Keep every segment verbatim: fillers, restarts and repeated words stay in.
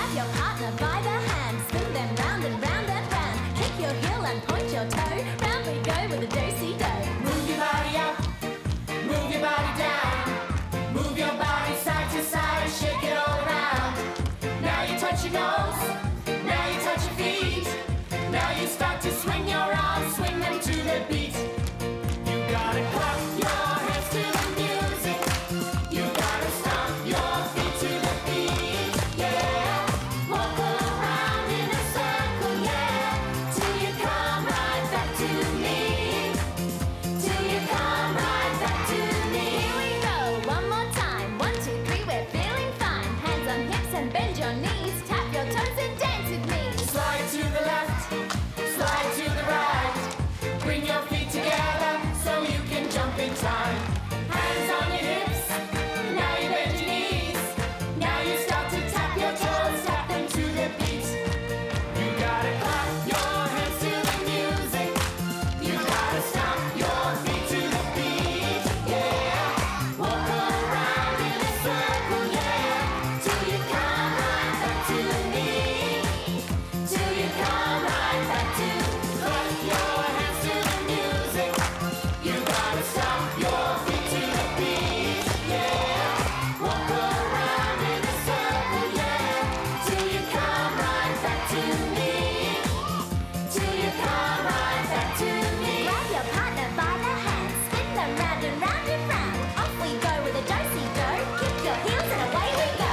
Grab your partner by the hand, spin them round and round and round. Kick your heel and point your toe, round we go with a do-si-do. Move your body up, move your body down. Move your body side to side, shake it all around. Now you touch your nose, now you touch your feet. Now you start to swing your arms, swing them to the beat. You gotta clap your hands to the music. You gotta stomp your feet to the beat, yeah. Walk around in a circle, yeah. Till you come right back to me. Till you come right back to me. Here we go, one more time. One, two, three, we're feeling fine. Hands on hips and bend your knees. Tap your toes and dance with me. Slide to the left, slide to the right. Bring your feet together so you can jump in time. Hands on your hips, now you bend your knees. Now you start to tap your toes, tap them to the beat. You gotta clap your hands to the music. You gotta stomp your feet to the beat, yeah. Walk around in a circle, yeah. Till you come right back to me. Till you come right back to. Clap your hands to the music. You gotta stomp your feet to the beat, yeah. Walk around in a circle, yeah. Till you come right back to me. Till you come right back to me. Grab your partner by the hand, spin them round and round and round. Off we go with a do-si-do. Kick your heels and away we go.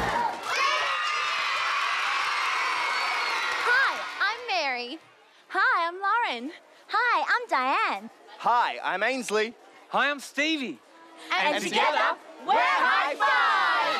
Hi, I'm Mary. Hi, I'm Lauren. Hi, I'm Diane. Hi, I'm Ainsley. Hi, I'm Stevie. And, together, we're Hi-five!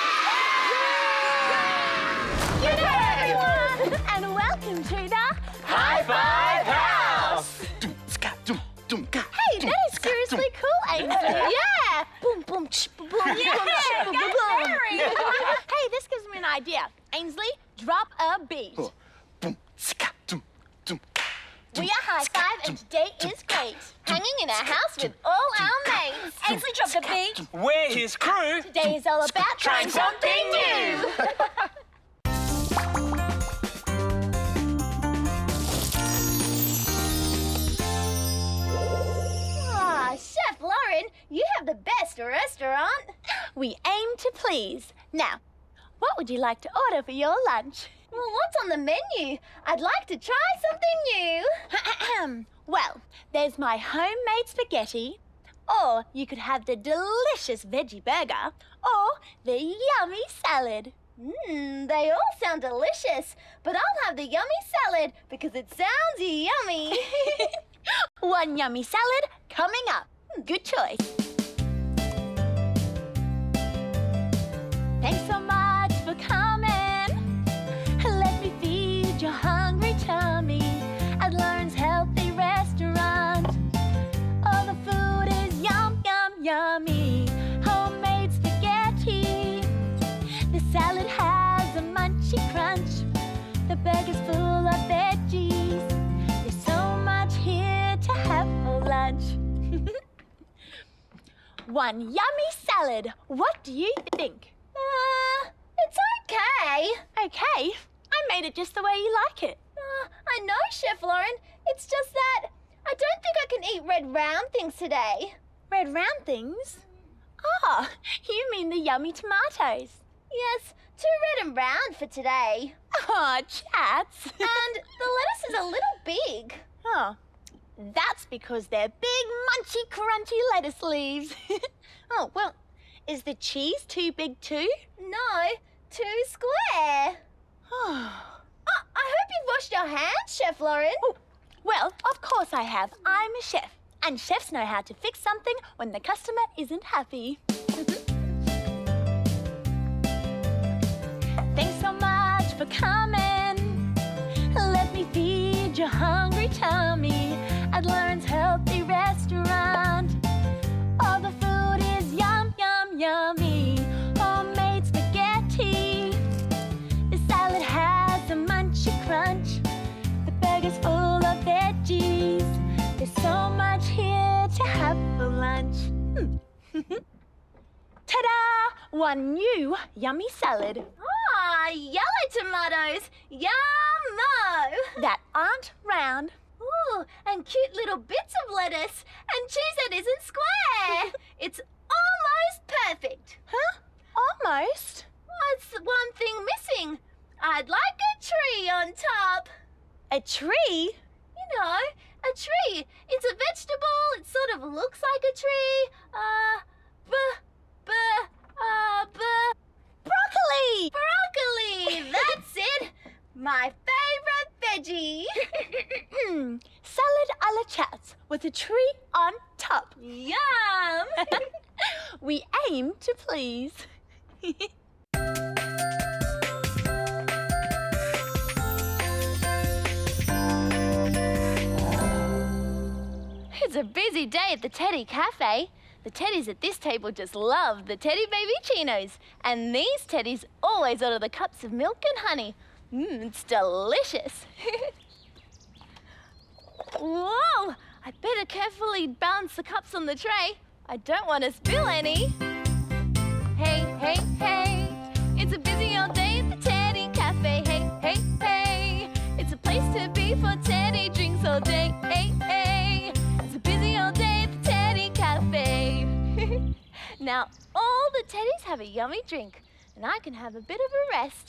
Good day, everyone, and welcome to the Hi-five House! Hey, that is seriously cool, Ainsley. Yeah. Boom, boom, ch, boom, boom, boom, ch, boom, boom, boom. Hey, this gives me an idea. Ainsley, drop a beat. We are Hi-five, and today is great. Hanging in our house with all our mates. Ainsley, drop the beat. We're his crew. Today is all about trying something new. Ah, Chef Lauren, you have the best restaurant. We aim to please. Now, what would you like to order for your lunch? Well, what's on the menu? I'd like to try something new. Well, there's my homemade spaghetti, or you could have the delicious veggie burger, or the yummy salad. Mmm, they all sound delicious, but I'll have the yummy salad because it sounds yummy. One yummy salad coming up. Good choice. Thanks so much for coming. Let me feed your hungry tummy at Lauren's Healthy Restaurant. All the food is yum, yum, yummy. Homemade spaghetti. The salad has a munchy crunch. The burger's full of veggies. There's so much here to have for lunch. One yummy salad. What do you think? Uh, it's okay. Okay? I made it just the way you like it. Uh, I know, Chef Lauren. It's just that I don't think I can eat red round things today. Red round things? Oh, you mean the yummy tomatoes? Yes, too red and round for today. Oh, chats. And the lettuce is a little big. Oh, that's because they're big, munchy, crunchy lettuce leaves. Oh, well, is the cheese too big too? No, too square. Oh, I hope you've washed your hands, Chef Lauren. Oh, well, of course I have. I'm a chef, and chefs know how to fix something when the customer isn't happy. Thanks so much for coming. Let me feed your hungry tummy at Lauren's Healthy Restaurant. All the food is yum, yum, yummy. Homemade spaghetti. The salad has a munchy crunch. The burger's full of veggies. There's so much here to have for lunch. Hmm. Ta-da! One new yummy salad. Ah, yellow tomatoes. Yummo! That aren't round. Ooh, and cute little bits of lettuce. And cheese that isn't square. It's almost perfect. Huh? Almost? What's the one thing missing? I'd like a tree on top. A tree? You know, a tree. It's a vegetable. It sort of looks like a tree. Uh, b, b, uh, b. Broccoli! Broccoli! That's it. My favourite veggie. Salad a la Chats with a tree on top. Yum! We aim to please. It's a busy day at the Teddy Cafe. The teddies at this table just love the Teddy Baby Chinos. And these teddies always order the cups of milk and honey. Mmm, it's delicious. Whoa! I better carefully balance the cups on the tray. I don't want to spill any. Hey, hey, hey. It's a busy old day at the Teddy Cafe. Hey, hey, hey. It's a place to be for Teddy drinks all day. Hey, hey. It's a busy old day at the Teddy Cafe. Now, all the teddies have a yummy drink, and I can have a bit of a rest.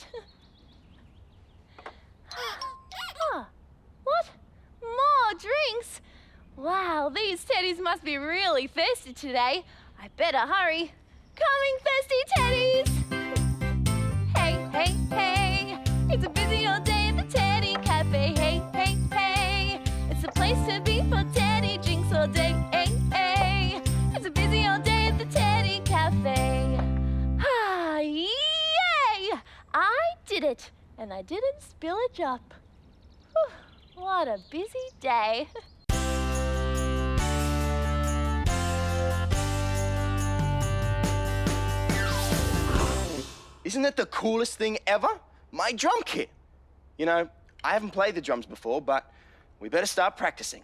Huh. What? More drinks? Wow, these teddies must be really thirsty today. I better hurry. Coming, thirsty teddies! Hey, hey, hey. It's a busy old day at the Teddy Cafe. Hey, hey, hey. It's a place to be for Teddy drinks all day. Hey, hey. It's a busy old day at the Teddy Cafe. Ah, yay! I did it, and I didn't spill a drop. Whew, what a busy day. Isn't it the coolest thing ever? My drum kit. You know, I haven't played the drums before, but we better start practicing.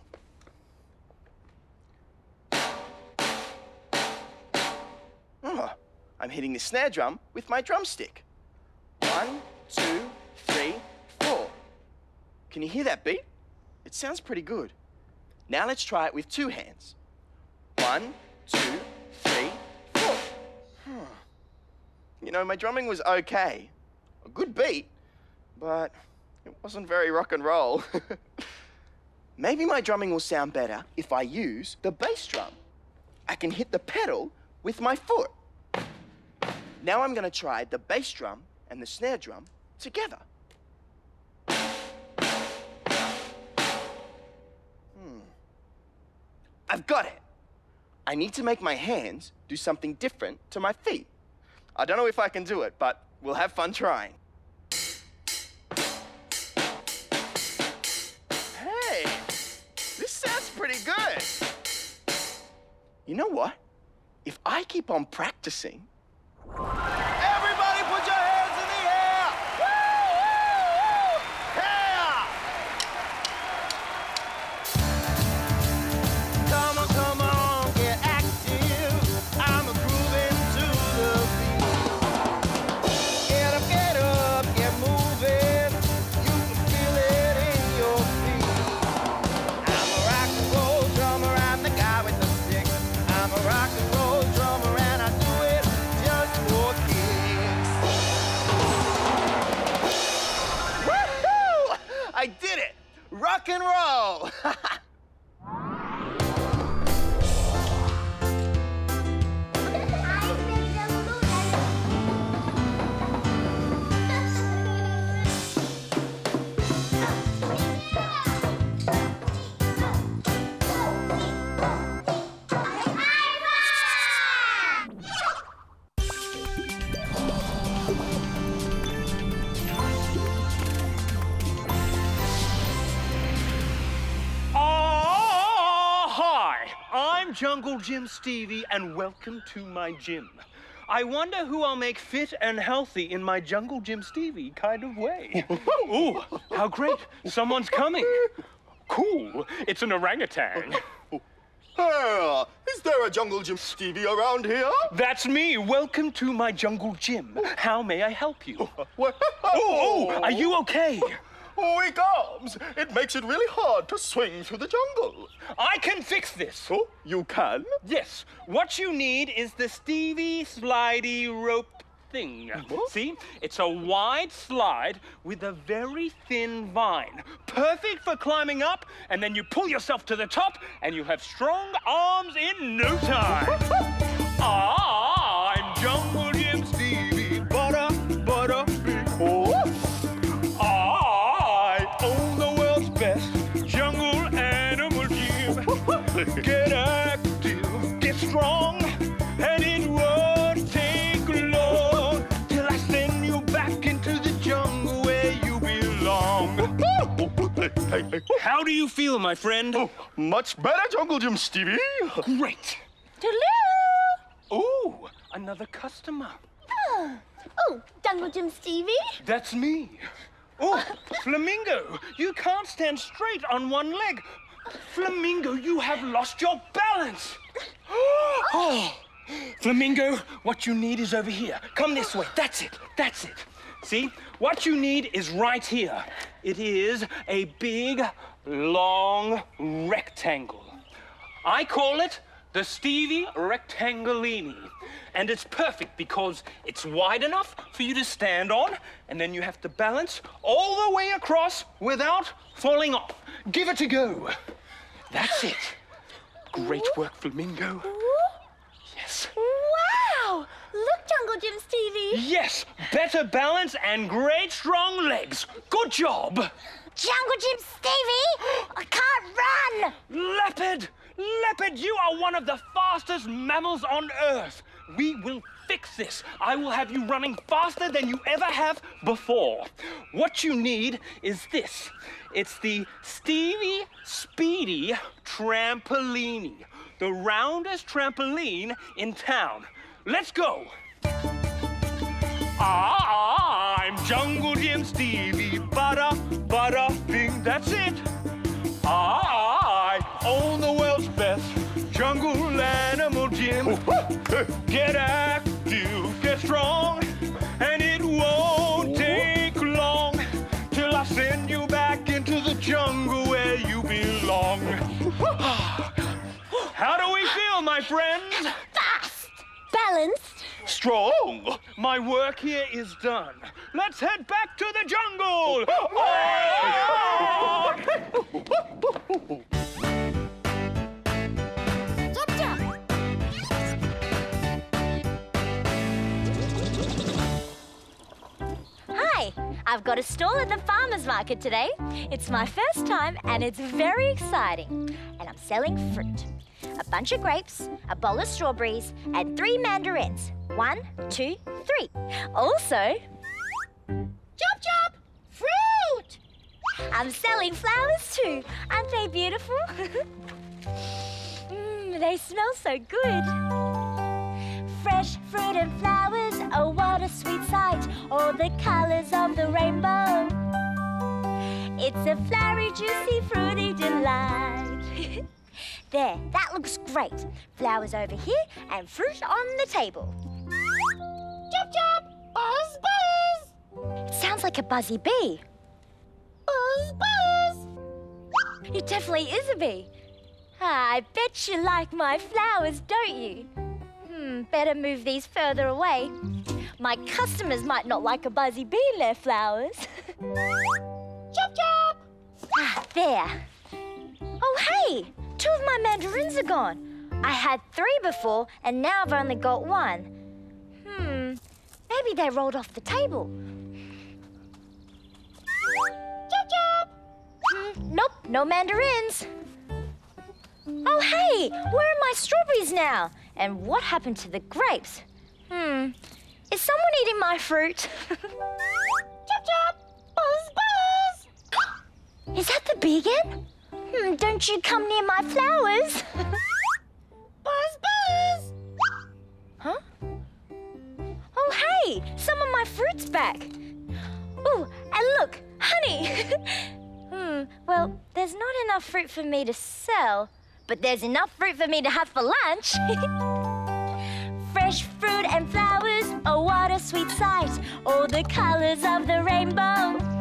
Oh, I'm hitting the snare drum with my drumstick. One, two, three, four. Can you hear that beat? It sounds pretty good. Now let's try it with two hands. One, two, three, four. You know, my drumming was okay. A good beat, but it wasn't very rock and roll. Maybe my drumming will sound better if I use the bass drum. I can hit the pedal with my foot. Now I'm gonna try the bass drum and the snare drum together. Hmm. I've got it. I need to make my hands do something different to my feet. I don't know if I can do it, but we'll have fun trying. Hey, this sounds pretty good. You know what? If I keep on practicing... Everybody put your hands in the air! Woo, woo, woo! Yeah! Come on, come on, get active. I'm grooving to the beat. Get up, get up, get moving. You can feel it in your feet. I'm a rock and roll drummer, I'm the guy with the stick. I'm a rock and roll drummer and I do it just for kicks. Woohoo! I did it! Rock and roll! Oh, hi! I'm Jungle Jim Stevie, and welcome to my gym. I wonder who I'll make fit and healthy in my Jungle Jim Stevie kind of way. Ooh, how great! Someone's coming. Cool. It's an orangutan. Hey, is there a Jungle Jim Stevie around here? That's me. Welcome to my jungle gym. How may I help you? What? Oh, Are you okay? Weak arms. It makes it really hard to swing through the jungle. I can fix this. Oh, you can? Yes. What you need is the Stevie slidey rope thing. What? See? It's a wide slide with a very thin vine. Perfect for climbing up, and then you pull yourself to the top, and you have strong arms in no time. Ah, I'm Jungle Jim Stevie. Butter, butter, big horse. Get active, get strong, and it won't take long till I send you back into the jungle where you belong. How do you feel, my friend? Oh, much better, Jungle Jim Stevie. Great. Toodaloo! Ooh, another customer. Oh, oh, Jungle Jim Stevie? That's me. Oh, Flamingo, you can't stand straight on one leg. Flamingo, you have lost your balance. Oh, Flamingo, what you need is over here. Come this way. That's it. That's it. See, what you need is right here. It is a big, long rectangle. I call it the Stevie Rectangolini. And it's perfect because it's wide enough for you to stand on, and then you have to balance all the way across without falling off. Give it a go. That's it. Great work, Flamingo. Yes. Wow! Look, Jungle Jim Stevie. Yes, better balance and great strong legs. Good job. Jungle Jim Stevie! I can't run! Leopard! Leopard, you are one of the fastest mammals on Earth. We will fix this. I will have you running faster than you ever have before. What you need is this. It's the Stevie Speedy Trampolini, the roundest trampoline in town. Let's go. Ah, I'm Jungle Jim Stevie, butter, butter, bing, that's it. I own the world's best jungle animal gym. Get active, get strong, and it won't take long till I send you back into the jungle where you belong. How do we feel, my friends? Fast! Balanced. Strong. My work here is done. Let's head back to the jungle. Jump, jump. Hi, I've got a stall at the farmer's market today. It's my first time and it's very exciting. And I'm selling fruit. A bunch of grapes, a bowl of strawberries, and three mandarins. One, two, three. Also, chop chop, fruit! I'm selling flowers too. Aren't they beautiful? mm, they smell so good. Fresh fruit and flowers, oh what a sweet sight. All the colours of the rainbow. It's a flowery, juicy, fruity delight. There, that looks great. Flowers over here and fruit on the table. Chop chop! Buzz buzz! It sounds like a buzzy bee. Buzz buzz! It definitely is a bee. Ah, I bet you like my flowers, don't you? Hmm, better move these further away. My customers might not like a buzzy bee in their flowers. Chop chop! Ah, there. Oh, hey! Two of my mandarins are gone. I had three before, and now I've only got one. Hmm, maybe they rolled off the table. Chop chop! Hmm, nope, no mandarins. Oh, hey, where are my strawberries now? And what happened to the grapes? Hmm, is someone eating my fruit? Chop chop! Buzz buzz! Is that the bee again? Hmm, don't you come near my flowers. Buzz, buzz! Huh? Oh, hey, some of my fruit's back. Ooh, and look, honey. hmm, well, there's not enough fruit for me to sell, but there's enough fruit for me to have for lunch. Fresh fruit and flowers, oh, what a sweet sight. All the colors of the rainbow.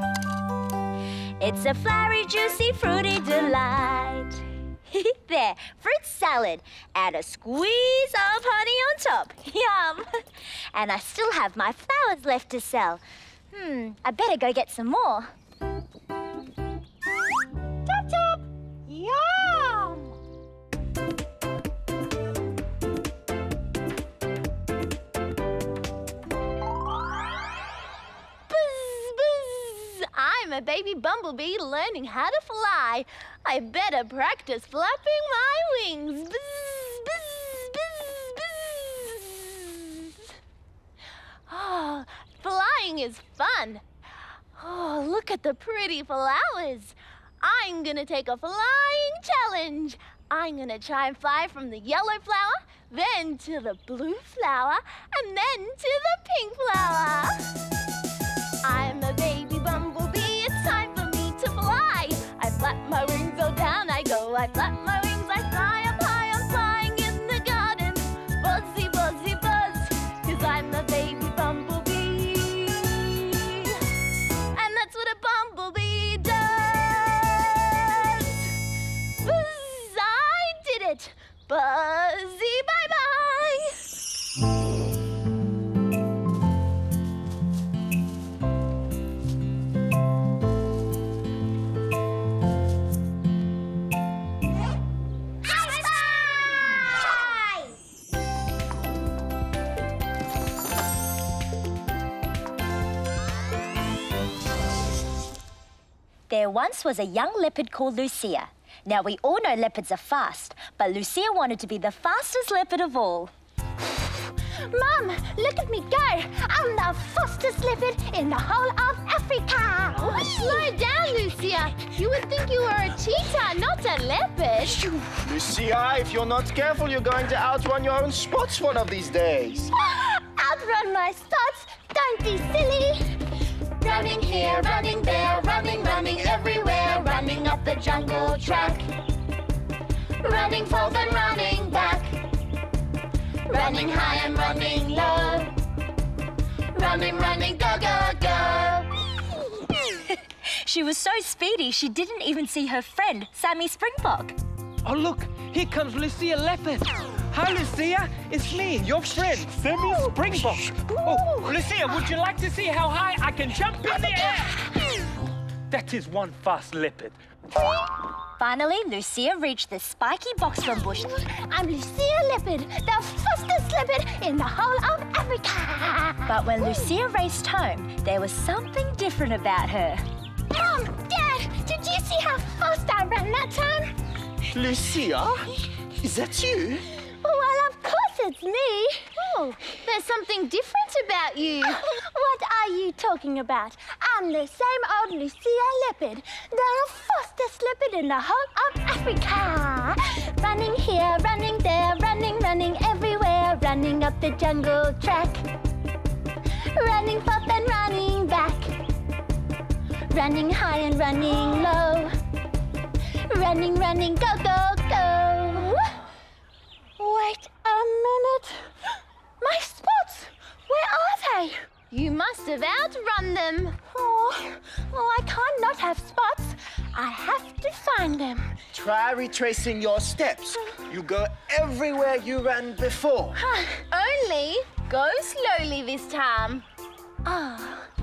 It's a flowery, juicy, fruity delight. There, fruit salad and a squeeze of honey on top. Yum! And I still have my flowers left to sell. Hmm, I better go get some more. Tap, tap! Yum! I'm a baby bumblebee learning how to fly. I better practice flapping my wings. Buzz, buzz, buzz, buzz. Oh, flying is fun. Oh, look at the pretty flowers. I'm gonna take a flying challenge. I'm gonna try and fly from the yellow flower, then to the blue flower, and then to the pink flower. I'm a baby bumblebee, it's time for me to fly. I flap my wings, oh down I go. I flap my wings, I fly up high. I'm flying in the garden, buzzy, buzzy, buzz, 'cause I'm a baby bumblebee. And that's what a bumblebee does. Buzz, I did it. Buzzy, bye-bye. There once was a young leopard called Lucia. Now, we all know leopards are fast, but Lucia wanted to be the fastest leopard of all. Mum, look at me go! I'm the fastest leopard in the whole of Africa! Slow down, Lucia. You would think you were a cheetah, not a leopard. Lucia, if you're not careful, you're going to outrun your own spots one of these days. Outrun my spots? Don't be silly! Running here, running there, running, running everywhere, running up the jungle track. Running forth and running back. Running high and running low. Running, running, go, go, go. She was so speedy, she didn't even see her friend, Sammy Springbok. Oh, look, here comes Lucia Leopard. Hi, Lucia. It's me, your friend, Sammy Springbok. Oh, Lucia, would you like to see how high I can jump in the air? That is one fast leopard. Finally, Lucia reached the spiky boxthorn bush. I'm Lucia Leopard, the fastest leopard in the whole of Africa. But when Lucia raced home, there was something different about her. Mom, Dad, did you see how fast I ran that time? Lucia? Is that you? Well, of course it's me. Oh, there's something different about you. What are you talking about? I'm the same old Lucia Leopard, the fastest leopard in the whole of Africa. Running here, running there, running, running everywhere, running up the jungle track. Running forth and running back. Running high and running low. Running, running, go, go, go. Wait a minute. My spots! Where are they? You must have outrun them. Oh, oh, I can't not have spots. I have to find them. Try retracing your steps. You go everywhere you ran before. Only go slowly this time. Ah.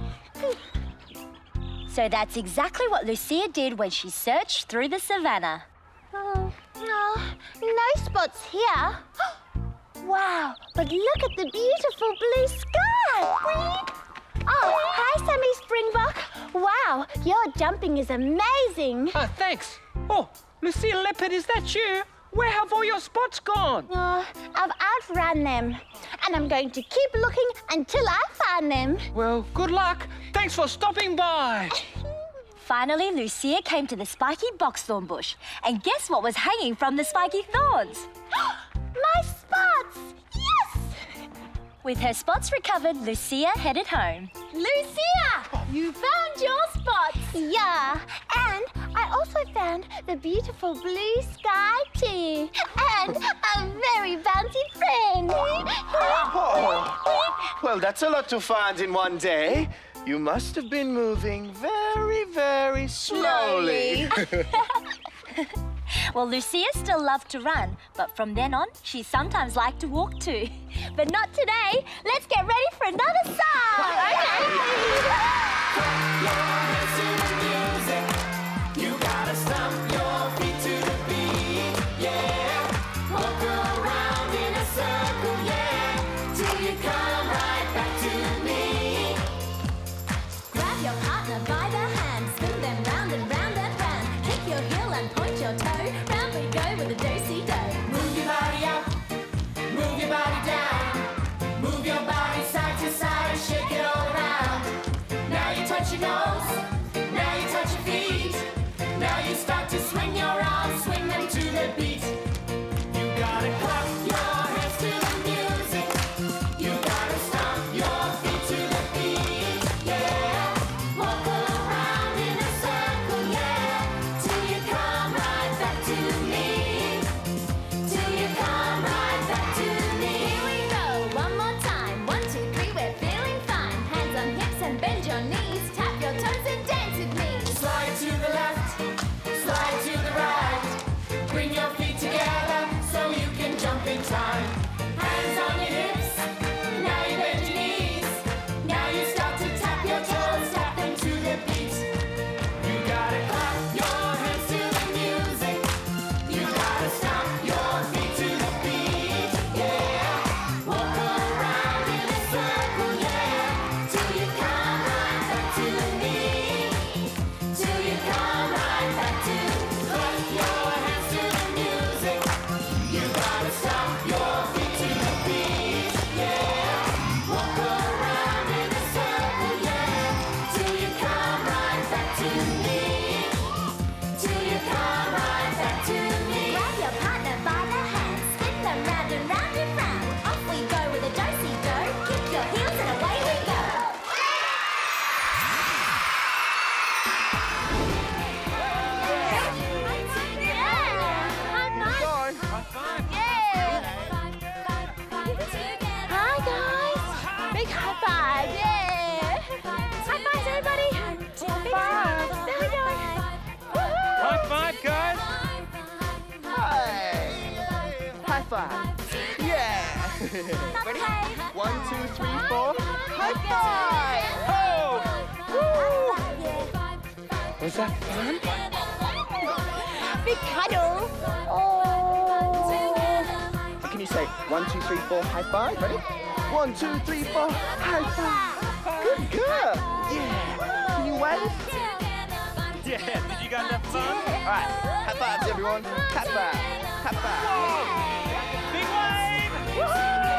So that's exactly what Lucia did when she searched through the savannah. Oh, no, no spots here. Wow, but look at the beautiful blue sky. Oh, hi, Sammy Springbok. Wow, your jumping is amazing. Ah, thanks. Oh, Lucia Leopard, is that you? Where have all your spots gone? Oh, I've outrun them, and I'm going to keep looking until I find them. Well, good luck. Thanks for stopping by. Finally, Lucia came to the spiky boxthorn bush. And guess what was hanging from the spiky thorns? My spots! Yes! With her spots recovered, Lucia headed home. Lucia, you found your spots. Yeah, and I also found the beautiful blue sky too. And a very bouncy friend. Oh, well, that's a lot to find in one day. You must have been moving very, very slowly. Well, Lucia still loved to run, but from then on, she sometimes liked to walk too. But not today. Let's get ready for another song. Okay. Your hands to the music. You gotta stomp your feet to the beat. Yeah. Walk around in a circle, yeah. Till you come right back to me. Grab your partner by the hand, spin them round and round and round. Kick your heel and point your toe. Round we go with a do-si-do. Move your body up, move your body down. Move your body side to side, shake it all around. Now you touch your nose, now you touch your feet. Now you start to swing your arms, swing them to the beat. You gotta clap your hands to the music. You gotta stomp your feet to the beat. Yeah, walk around in a circle, yeah. Till you come right back to me. Till you come right back to me. Here we go, one more time. One, two, three, we're feeling fine. Hands on hips and bend your knees. Tap your toes and dance with me. Slide to the left, slide to the right. Bring your feet together so you can jump in time. Hands on your hips, now you bend your knees. Now you start to tap your toes, tap them to the beat. You gotta clap your hands to the music. You gotta stomp your feet to the beat. Yeah, walk around in a circle, yeah. Till you come right back to me. Till you come right back to clap your hands to the music. You gotta stomp your feet to the beat. Yeah, walk around in a circle, yeah. Till you come right back to me. Till you come right back to me. Grab your partner by the hand, spin them round and round and round. Off we go with a do-si-do. Kick your heels and away we go. Hi guys! Big high five! Yeah! High fives, everybody! Big high five! There we go! Woohoo! High five, guys. Hi. High five. Yeah. Ready? One, two, three, four. High five. Oh. Woo. Was that fun? Big cuddle! Oh! Can you say one, two, three, four, high five? Ready? One, two, three, four, high five. Good girl. Yeah. Can you wave? Yeah, did you guys have fun? All right. High fives, everyone. High five. High five. Big wave!